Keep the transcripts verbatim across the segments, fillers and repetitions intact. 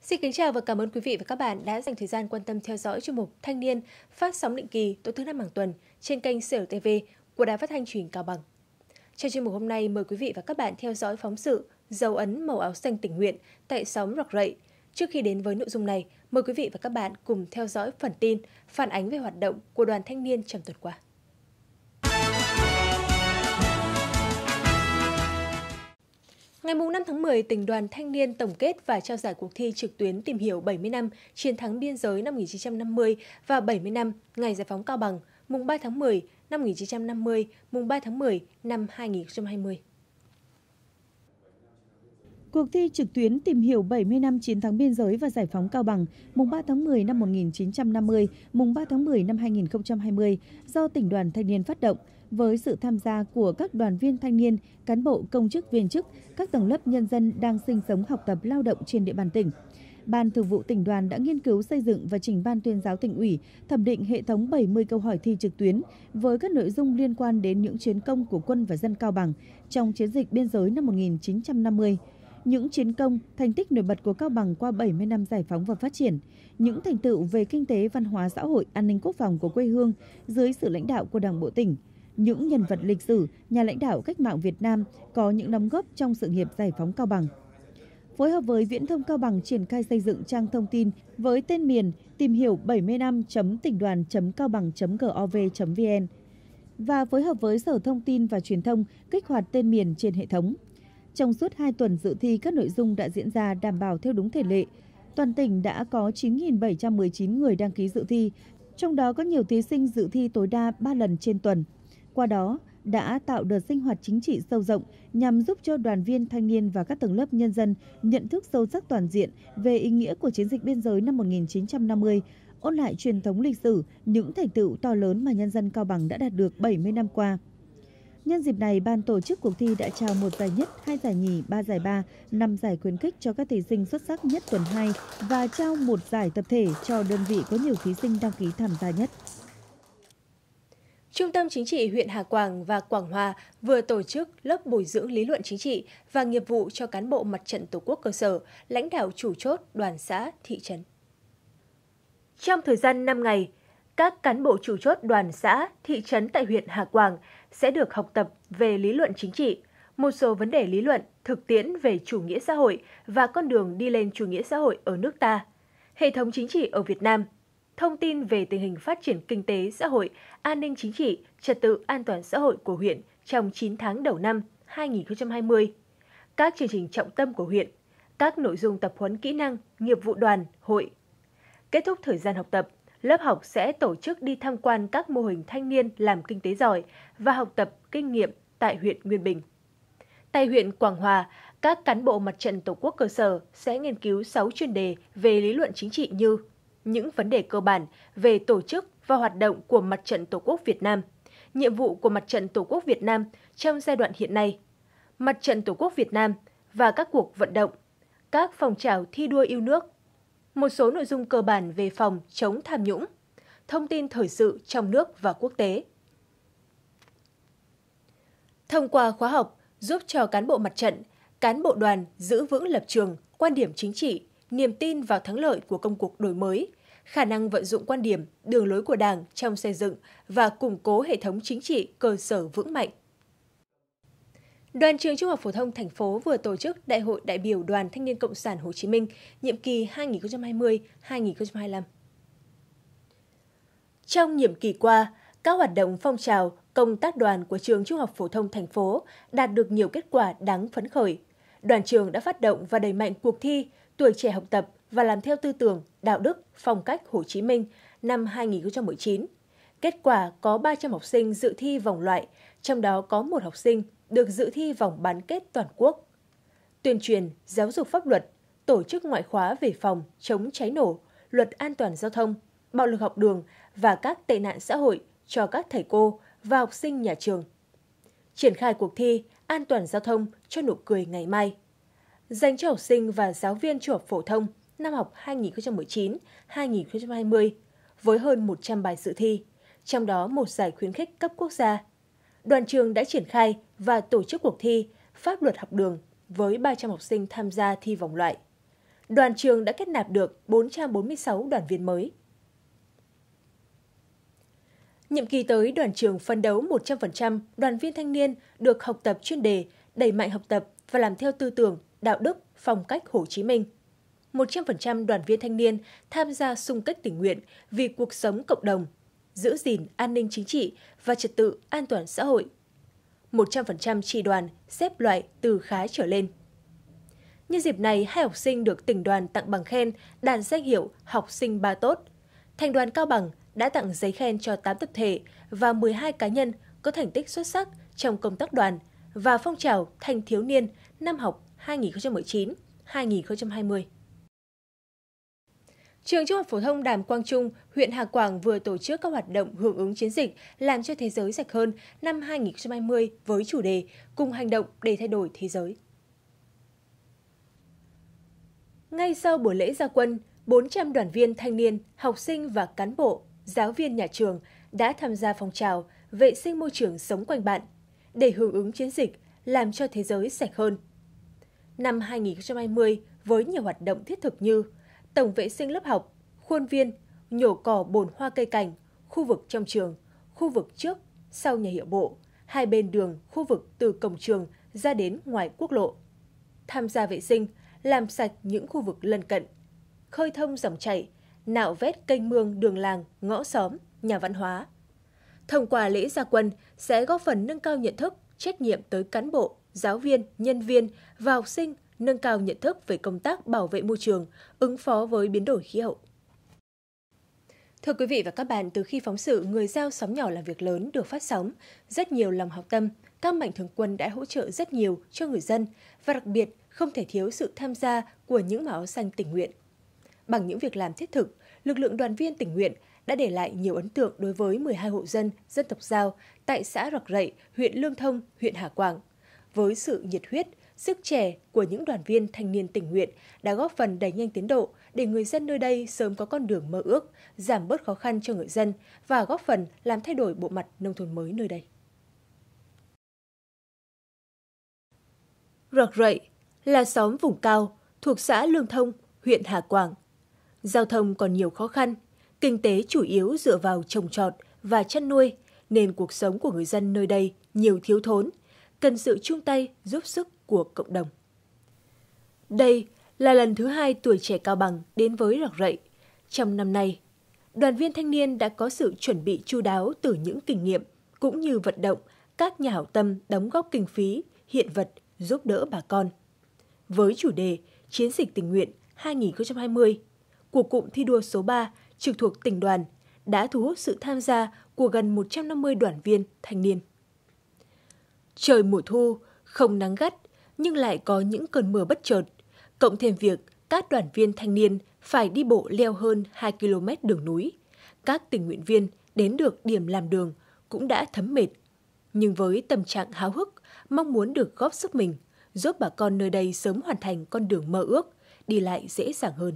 Xin kính chào và cảm ơn quý vị và các bạn đã dành thời gian quan tâm theo dõi chuyên mục Thanh niên phát sóng định kỳ tối thứ năm hàng tuần trên kênh xê lờ tê vê của Đài Phát thanh Truyền hình Cao Bằng. Trong chuyên mục hôm nay, mời quý vị và các bạn theo dõi phóng sự Dấu ấn màu áo xanh tình nguyện tại xóm Rọc Rậy. Trước khi đến với nội dung này, mời quý vị và các bạn cùng theo dõi phần tin phản ánh về hoạt động của đoàn thanh niên trong tuần qua. Ngày năm tháng mười, tỉnh đoàn thanh niên tổng kết và trao giải cuộc thi trực tuyến tìm hiểu bảy mươi năm chiến thắng biên giới năm một nghìn chín trăm năm mươi và bảy mươi năm ngày giải phóng Cao Bằng, mùng ba tháng mười năm một nghìn chín trăm năm mươi, mùng ba tháng mười năm hai nghìn không trăm hai mươi. Cuộc thi trực tuyến tìm hiểu bảy mươi năm chiến thắng biên giới và giải phóng Cao Bằng, mùng ba tháng mười năm một nghìn chín trăm năm mươi, mùng ba tháng mười năm hai nghìn không trăm hai mươi do tỉnh đoàn thanh niên phát động, với sự tham gia của các đoàn viên thanh niên, cán bộ, công chức, viên chức, các tầng lớp nhân dân đang sinh sống, học tập, lao động trên địa bàn tỉnh. Ban Thường vụ Tỉnh đoàn đã nghiên cứu xây dựng và trình Ban Tuyên giáo Tỉnh ủy thẩm định hệ thống bảy mươi câu hỏi thi trực tuyến với các nội dung liên quan đến những chiến công của quân và dân Cao Bằng trong chiến dịch biên giới năm một nghìn chín trăm năm mươi. Những chiến công, thành tích nổi bật của Cao Bằng qua bảy mươi năm giải phóng và phát triển, những thành tựu về kinh tế, văn hóa, xã hội, an ninh quốc phòng của quê hương dưới sự lãnh đạo của Đảng bộ tỉnh, những nhân vật lịch sử, nhà lãnh đạo cách mạng Việt Nam có những đóng góp trong sự nghiệp giải phóng Cao Bằng. Phối hợp với Viễn thông Cao Bằng triển khai xây dựng trang thông tin với tên miền tìm hiểu bảy mươi năm chấm tỉnh đoàn chấm cao bằng chấm gov chấm vn và phối hợp với Sở Thông tin và Truyền thông kích hoạt tên miền trên hệ thống. Trong suốt hai tuần dự thi, các nội dung đã diễn ra đảm bảo theo đúng thể lệ. Toàn tỉnh đã có chín nghìn bảy trăm mười chín người đăng ký dự thi, trong đó có nhiều thí sinh dự thi tối đa ba lần trên tuần. Qua đó, đã tạo đợt sinh hoạt chính trị sâu rộng nhằm giúp cho đoàn viên thanh niên và các tầng lớp nhân dân nhận thức sâu sắc toàn diện về ý nghĩa của chiến dịch biên giới năm một nghìn chín trăm năm mươi, ôn lại truyền thống lịch sử, những thành tựu to lớn mà nhân dân Cao Bằng đã đạt được bảy mươi năm qua. Nhân dịp này, ban tổ chức cuộc thi đã trao một giải nhất, hai giải nhì, ba giải ba, năm giải khuyến khích cho các thí sinh xuất sắc nhất tuần hai và trao một giải tập thể cho đơn vị có nhiều thí sinh đăng ký tham gia nhất. Trung tâm Chính trị huyện Hà Quảng và Quảng Hòa vừa tổ chức lớp bồi dưỡng lý luận chính trị và nghiệp vụ cho cán bộ Mặt trận Tổ quốc cơ sở, lãnh đạo chủ chốt, đoàn xã, thị trấn. Trong thời gian năm ngày, các cán bộ chủ chốt đoàn xã, thị trấn tại huyện Hà Quảng sẽ được học tập về lý luận chính trị, một số vấn đề lý luận, thực tiễn về chủ nghĩa xã hội và con đường đi lên chủ nghĩa xã hội ở nước ta, hệ thống chính trị ở Việt Nam, thông tin về tình hình phát triển kinh tế, xã hội, an ninh chính trị, trật tự an toàn xã hội của huyện trong chín tháng đầu năm hai nghìn không trăm hai mươi, các chương trình trọng tâm của huyện, các nội dung tập huấn kỹ năng, nghiệp vụ đoàn, hội. Kết thúc thời gian học tập, lớp học sẽ tổ chức đi tham quan các mô hình thanh niên làm kinh tế giỏi và học tập kinh nghiệm tại huyện Nguyên Bình. Tại huyện Quảng Hòa, các cán bộ Mặt trận Tổ quốc cơ sở sẽ nghiên cứu sáu chuyên đề về lý luận chính trị như những vấn đề cơ bản về tổ chức và hoạt động của Mặt trận Tổ quốc Việt Nam, nhiệm vụ của Mặt trận Tổ quốc Việt Nam trong giai đoạn hiện nay, Mặt trận Tổ quốc Việt Nam và các cuộc vận động, các phong trào thi đua yêu nước, một số nội dung cơ bản về phòng chống tham nhũng, thông tin thời sự trong nước và quốc tế. Thông qua khóa học giúp cho cán bộ mặt trận, cán bộ đoàn giữ vững lập trường, quan điểm chính trị, niềm tin vào thắng lợi của công cuộc đổi mới, khả năng vận dụng quan điểm, đường lối của Đảng trong xây dựng và củng cố hệ thống chính trị cơ sở vững mạnh. Đoàn trường Trung học phổ thông thành phố vừa tổ chức Đại hội đại biểu Đoàn Thanh niên Cộng sản Hồ Chí Minh nhiệm kỳ hai nghìn không trăm hai mươi đến hai nghìn không trăm hai mươi lăm. Trong nhiệm kỳ qua, các hoạt động phong trào, công tác đoàn của trường Trung học phổ thông thành phố đạt được nhiều kết quả đáng phấn khởi. Đoàn trường đã phát động và đẩy mạnh cuộc thi Tuổi trẻ học tập và làm theo tư tưởng, đạo đức, phong cách Hồ Chí Minh năm hai nghìn không trăm mười chín. Kết quả có ba trăm học sinh dự thi vòng loại, trong đó có một học sinh được dự thi vòng bán kết toàn quốc. Tuyên truyền, giáo dục pháp luật, tổ chức ngoại khóa về phòng, chống cháy nổ, luật an toàn giao thông, bạo lực học đường và các tệ nạn xã hội cho các thầy cô và học sinh nhà trường. Triển khai cuộc thi An toàn giao thông cho nụ cười ngày mai, dành cho học sinh và giáo viên trung học phổ thông năm học hai nghìn không trăm mười chín đến hai nghìn không trăm hai mươi với hơn một trăm bài dự thi, trong đó một giải khuyến khích cấp quốc gia. Đoàn trường đã triển khai và tổ chức cuộc thi Pháp luật học đường với ba trăm học sinh tham gia thi vòng loại. đoàn trường đã kết nạp được bốn trăm bốn mươi sáu đoàn viên mới. Nhiệm kỳ tới, đoàn trường phấn đấu một trăm phần trăm đoàn viên thanh niên được học tập chuyên đề, đẩy mạnh học tập và làm theo tư tưởng, đạo đức, phong cách Hồ Chí Minh. một trăm phần trăm đoàn viên thanh niên tham gia xung kích tình nguyện vì cuộc sống cộng đồng, giữ gìn an ninh chính trị và trật tự an toàn xã hội. một trăm phần trăm chi đoàn xếp loại từ khá trở lên. Nhân dịp này, hai học sinh được tỉnh đoàn tặng bằng khen đạt danh hiệu học sinh ba tốt. Thành đoàn Cao Bằng đã tặng giấy khen cho tám tập thể và mười hai cá nhân có thành tích xuất sắc trong công tác đoàn và phong trào thanh thiếu niên năm học hai nghìn không trăm mười chín hai nghìn không trăm hai mươi. Trường Trung học phổ thông Đàm Quang Trung, huyện Hà Quảng vừa tổ chức các hoạt động hưởng ứng chiến dịch Làm cho thế giới sạch hơn năm hai nghìn không trăm hai mươi với chủ đề Cùng hành động để thay đổi thế giới. Ngay sau buổi lễ ra quân, bốn trăm đoàn viên thanh niên, học sinh và cán bộ, giáo viên nhà trường đã tham gia phong trào vệ sinh môi trường sống quanh bạn để hưởng ứng chiến dịch Làm cho thế giới sạch hơn. Năm hai nghìn không trăm hai mươi với nhiều hoạt động thiết thực như tổng vệ sinh lớp học, khuôn viên, nhổ cỏ bồn hoa cây cảnh, khu vực trong trường, khu vực trước, sau nhà hiệu bộ, hai bên đường, khu vực từ cổng trường ra đến ngoài quốc lộ. Tham gia vệ sinh, làm sạch những khu vực lân cận, khơi thông dòng chảy, nạo vét kênh mương, đường làng, ngõ xóm, nhà văn hóa. Thông qua lễ ra quân sẽ góp phần nâng cao nhận thức, trách nhiệm tới cán bộ, giáo viên, nhân viên và học sinh, nâng cao nhận thức về công tác bảo vệ môi trường, ứng phó với biến đổi khí hậu. Thưa quý vị và các bạn, từ khi phóng sự Người Dao Xóm Nhỏ Làm Việc Lớn được phát sóng, rất nhiều lòng hảo tâm, các mạnh thường quân đã hỗ trợ rất nhiều cho người dân và đặc biệt không thể thiếu sự tham gia của những màu áo xanh tình nguyện. Bằng những việc làm thiết thực, lực lượng đoàn viên tình nguyện đã để lại nhiều ấn tượng đối với mười hai hộ dân dân tộc Dao tại xã Rặc Rậy, huyện Lương Thông, huyện Hà Quảng. Với sự nhiệt huyết, sức trẻ của những đoàn viên thanh niên tình nguyện đã góp phần đẩy nhanh tiến độ để người dân nơi đây sớm có con đường mơ ước, giảm bớt khó khăn cho người dân và góp phần làm thay đổi bộ mặt nông thôn mới nơi đây. Rặc Rậy là xóm vùng cao thuộc xã Lương Thông, huyện Hà Quảng. Giao thông còn nhiều khó khăn, kinh tế chủ yếu dựa vào trồng trọt và chăn nuôi nên cuộc sống của người dân nơi đây nhiều thiếu thốn, cần sự chung tay giúp sức của cộng đồng. Đây là lần thứ hai Tuổi Trẻ Cao Bằng đến với Rặc Rậy. Trong năm nay, đoàn viên thanh niên đã có sự chuẩn bị chu đáo từ những kinh nghiệm cũng như vận động các nhà hảo tâm đóng góp kinh phí, hiện vật giúp đỡ bà con. Với chủ đề Chiến dịch tình nguyện hai nghìn không trăm hai mươi, của cụm thi đua số ba trực thuộc tỉnh đoàn đã thu hút sự tham gia của gần một trăm năm mươi đoàn viên thanh niên. Trời mùa thu, không nắng gắt, nhưng lại có những cơn mưa bất chợt, cộng thêm việc các đoàn viên thanh niên phải đi bộ leo hơn hai ki lô mét đường núi. Các tình nguyện viên đến được điểm làm đường cũng đã thấm mệt. Nhưng với tâm trạng háo hức, mong muốn được góp sức mình, giúp bà con nơi đây sớm hoàn thành con đường mơ ước, đi lại dễ dàng hơn.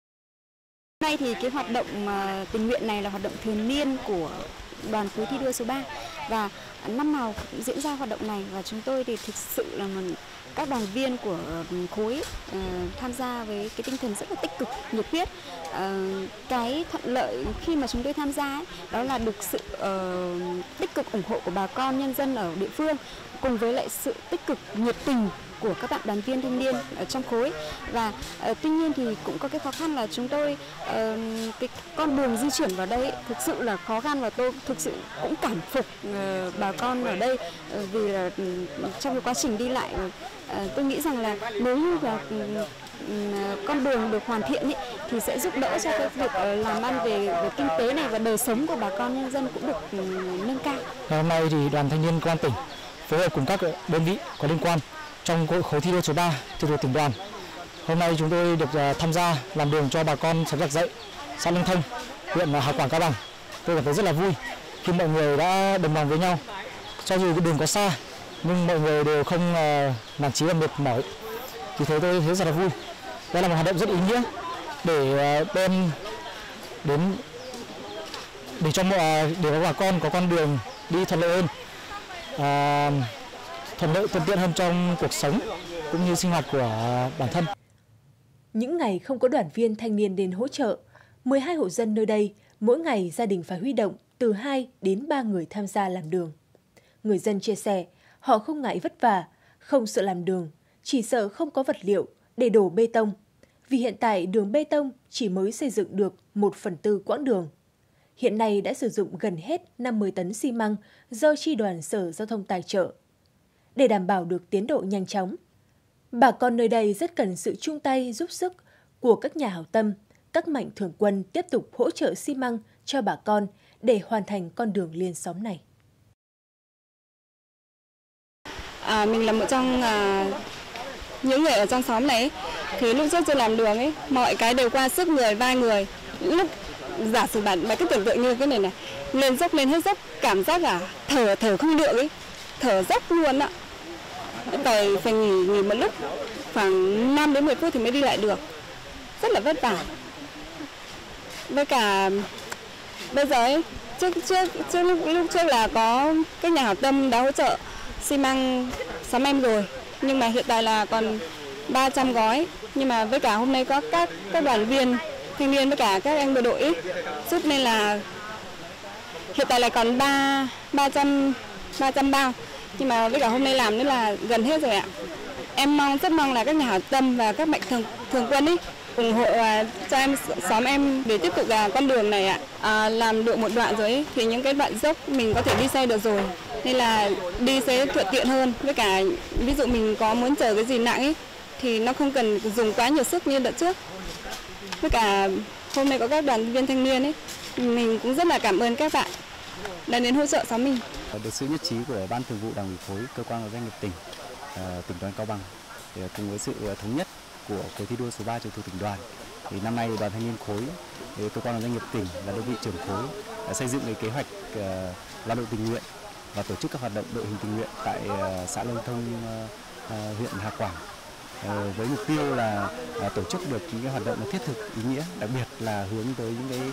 Hôm nay thì cái hoạt động tình nguyện này là hoạt động thường niên của đoàn khối thi đua số ba và năm nào cũng diễn ra hoạt động này, và chúng tôi thì thực sự là một các đoàn viên của khối uh, tham gia với cái tinh thần rất là tích cực, nhiệt huyết. Uh, cái thuận lợi khi mà chúng tôi tham gia ấy, đó là được sự uh, tích cực ủng hộ của bà con nhân dân ở địa phương, cùng với lại sự tích cực nhiệt tình của các bạn đoàn viên thanh niên ở trong khối. Và uh, tuy nhiên thì cũng có cái khó khăn là chúng tôi uh, cái con đường di chuyển vào đây ấy, thực sự là khó khăn, và tôi thực sự cũng cảm phục uh, bà con ở đây uh, vì là uh, trong cái quá trình đi lại uh, tôi nghĩ rằng là nếu như là uh, con đường được hoàn thiện ý, thì sẽ giúp đỡ cho cái việc uh, làm ăn về, về kinh tế này và đời sống của bà con nhân dân cũng được uh, nâng cao. Ngày hôm nay thì đoàn thanh niên công an tỉnh phối hợp cùng các đơn vị có liên quan trong khối thi đua số ba trực thuộc tỉnh đoàn. Hôm nay chúng tôi được uh, tham gia làm đường cho bà con xóm Rặc Rậy, xã Lương Thông, huyện Hà Quảng, Cao Bằng. Tôi cảm thấy rất là vui khi mọi người đã đồng lòng với nhau. Cho dù cái đường có xa nhưng mọi người đều không uh, nản chí và mệt mỏi. Vì thế tôi thấy rất là vui. Đây là một hoạt động rất ý nghĩa để uh, đem đến để cho mọi để bà con có con đường đi thuận lợi hơn, uh, thuận lợi thuận tiện hơn trong cuộc sống cũng như sinh hoạt của bản thân. Những ngày không có đoàn viên thanh niên đến hỗ trợ, mười hai hộ dân nơi đây, mỗi ngày gia đình phải huy động từ hai đến ba người tham gia làm đường. Người dân chia sẻ, họ không ngại vất vả, không sợ làm đường, chỉ sợ không có vật liệu để đổ bê tông. Vì hiện tại đường bê tông chỉ mới xây dựng được một phần tư quãng đường. Hiện nay đã sử dụng gần hết năm mươi tấn xi măng do Chi đoàn Sở Giao thông tài trợ. Để đảm bảo được tiến độ nhanh chóng, bà con nơi đây rất cần sự chung tay giúp sức của các nhà hảo tâm, các mạnh thường quân tiếp tục hỗ trợ xi măng cho bà con để hoàn thành con đường liên xóm này. À, mình là một trong à, những người ở trong xóm này, thì lúc trước tôi làm đường ấy, mọi cái đều qua sức người, vai người. Lúc giả sử bạn bạn cứ tưởng tượng như cái này này, lên dốc lên hết dốc, cảm giác là thở thở không được ấy, thở dốc luôn ạ. Phải phải nghỉ nghỉ một lúc khoảng năm đến mười phút thì mới đi lại được, rất là vất vả. Với cả bây giờ ấy, trước trước trước lúc, lúc trước là có các nhà hảo tâm đã hỗ trợ xi măng xóm em rồi, nhưng mà hiện tại là còn ba trăm gói. Nhưng mà với cả hôm nay có các các đoàn viên thanh niên với cả các anh bộ đội ấy, giúp nên là hiện tại là còn ba ba trăm ba trăm bao. Nhưng mà với cả hôm nay làm nữa là gần hết rồi ạ. Em mong rất mong là các nhà hảo tâm và các mạnh thường thường quân ấy ủng hộ cho em xóm em để tiếp tục là con đường này ạ. À, làm được một đoạn rồi ấy, thì những cái đoạn dốc mình có thể đi xe được rồi, nên là đi sẽ thuận tiện hơn. Với cả ví dụ mình có muốn chở cái gì nặng ấy thì nó không cần dùng quá nhiều sức như đợt trước. Với cả hôm nay có các đoàn viên thanh niên ấy, mình cũng rất là cảm ơn các bạn đã đến hỗ trợ xóm mình. Được sự nhất trí của Ban Thường vụ Đảng ủy khối, cơ quan và doanh nghiệp tỉnh, tỉnh đoàn Cao Bằng, cùng với sự thống nhất của khối thi đua số ba trực thuộc tỉnh đoàn, thì năm nay đoàn thanh niên khối, cơ quan và doanh nghiệp tỉnh là đơn vị trưởng khối đã xây dựng cái kế hoạch lao động tình nguyện và tổ chức các hoạt động đội hình tình nguyện tại xã Long Thông, huyện Hà Quảng, với mục tiêu là tổ chức được những cái hoạt động thiết thực ý nghĩa, đặc biệt là hướng tới những cái,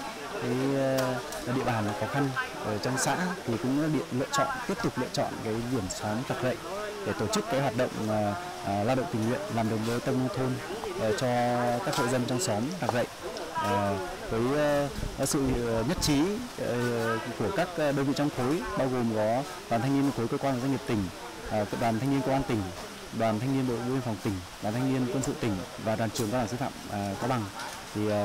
cái địa bàn khó khăn ở trong xã, thì cũng lựa chọn tiếp tục lựa chọn cái điểm xóm Trặc Rậy để tổ chức cái hoạt động uh, lao động tình nguyện làm đường bê tông nông thôn uh, cho các hộ dân trong xóm Trặc Rậy. Uh, với uh, sự nhất trí uh, của các đơn vị trong khối, bao gồm có đoàn thanh niên khối cơ quan và doanh nghiệp tỉnh, uh, đoàn thanh niên công an tỉnh, đoàn thanh niên bộ đội biên phòng tỉnh, đoàn thanh niên quân sự tỉnh và đoàn trường cao đẳng sư phạm uh, Cao Bằng, thì uh,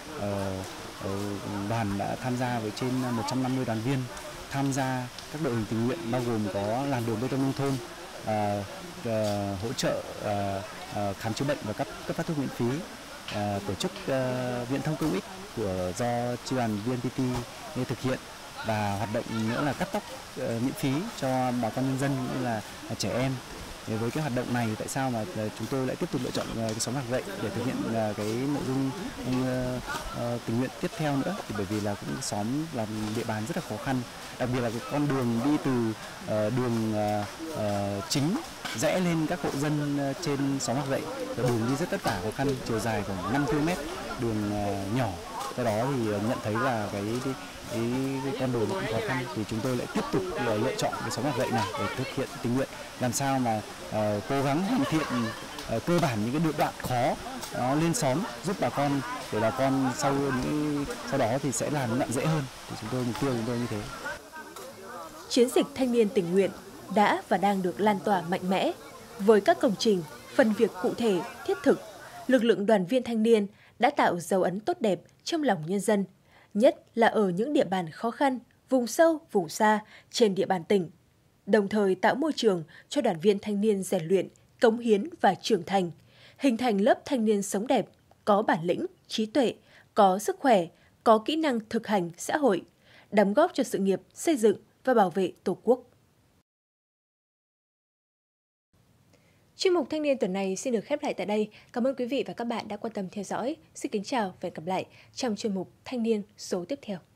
uh, đoàn đã tham gia với trên một trăm năm mươi đoàn viên tham gia các đội hình tình nguyện, bao gồm có làm đường bê tông nông thôn, À, à, hỗ trợ à, à, khám chữa bệnh và cấp cấp phát thuốc miễn phí, à, tổ chức à, viễn thông công ích của do chi đoàn vê en pê tê thực hiện, và hoạt động nữa là cắt tóc à, miễn phí cho bà con nhân dân cũng như là à, trẻ em. Thì với cái hoạt động này, tại sao mà chúng tôi lại tiếp tục lựa chọn cái xóm Trặc Rậy để thực hiện cái nội dung uh, tình nguyện tiếp theo nữa, thì bởi vì là cũng xóm là địa bàn rất là khó khăn, đặc biệt là cái con đường đi từ uh, đường uh, uh, chính rẽ lên các hộ dân trên xóm Trặc Rậy, đường đi rất vất vả khó khăn, chiều dài khoảng năm ki lô mét, đường uh, nhỏ. Do đó thì nhận thấy là cái, cái, cái, cái con đường cũng khó khăn, thì chúng tôi lại tiếp tục lựa chọn cái xóm Trặc Rậy này để thực hiện tình nguyện, làm sao mà uh, cố gắng hoàn thiện uh, cơ bản những cái đoạn khó uh, lên xóm, giúp bà con, để bà con sau những sau đó thì sẽ làm những đoạn dễ hơn. Thì chúng tôi mục tiêu chúng tôi như thế. Chiến dịch thanh niên tình nguyện đã và đang được lan tỏa mạnh mẽ với các công trình, phần việc cụ thể, thiết thực. Lực lượng đoàn viên thanh niên đã tạo dấu ấn tốt đẹp trong lòng nhân dân, nhất là ở những địa bàn khó khăn, vùng sâu, vùng xa trên địa bàn tỉnh, đồng thời tạo môi trường cho đoàn viên thanh niên rèn luyện, cống hiến và trưởng thành, hình thành lớp thanh niên sống đẹp, có bản lĩnh, trí tuệ, có sức khỏe, có kỹ năng thực hành xã hội, đóng góp cho sự nghiệp xây dựng và bảo vệ Tổ quốc. Chuyên mục Thanh niên tuần này xin được khép lại tại đây. Cảm ơn quý vị và các bạn đã quan tâm theo dõi. Xin kính chào và hẹn gặp lại trong chuyên mục Thanh niên số tiếp theo.